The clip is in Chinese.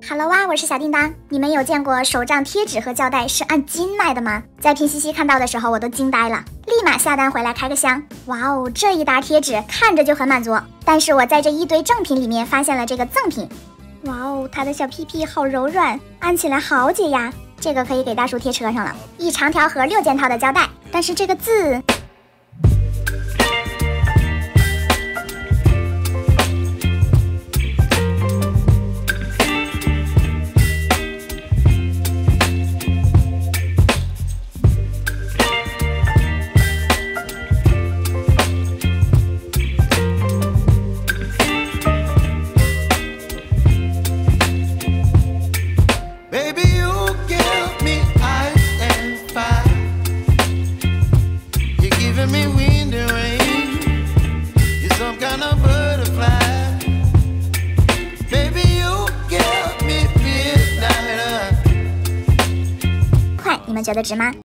Hello 啊，我是小叮当。你们有见过手账贴纸和胶带是按斤卖的吗？在拼夕夕看到的时候我都惊呆了，立马下单回来开个箱。哇哦，这一沓贴纸看着就很满足。但是我在这一堆正品里面发现了这个赠品。哇哦，它的小屁屁好柔软，按起来好解压。这个可以给大叔贴车上了。一长条盒6件套的胶带，但是这个字快，你们觉得值吗？